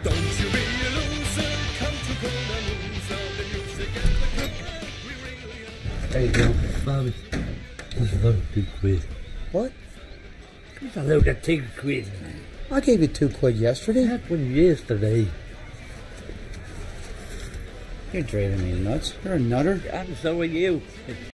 Don't you be a loser, come to Corner Loser, the music and the cooking, we really are. There you go, Bobby. That's a lot of big quid. What? That's a load of big quid. I gave you £2 yesterday. That one yesterday. You're driving me nuts. You're a nutter. And so are you.